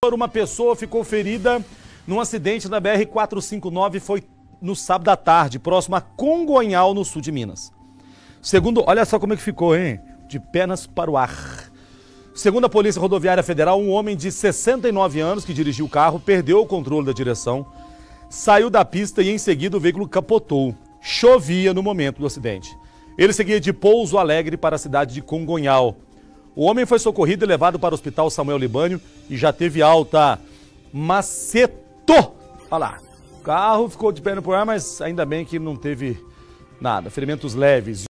interior, uma pessoa ficou ferida num acidente na BR-459, foi no sábado à tarde, próximo a Congonhal, no sul de Minas. Segundo, olha só como é que ficou, hein? De pernas para o ar. Segundo a Polícia Rodoviária Federal, um homem de 69 anos que dirigiu o carro perdeu o controle da direção, saiu da pista e em seguida o veículo capotou. Chovia no momento do acidente. Ele seguia de Pouso Alegre para a cidade de Congonhal. O homem foi socorrido e levado para o Hospital Samuel Libânio e já teve alta. Macetou! Olha lá, o carro ficou de perna para o ar, mas ainda bem que não teve nada, ferimentos leves.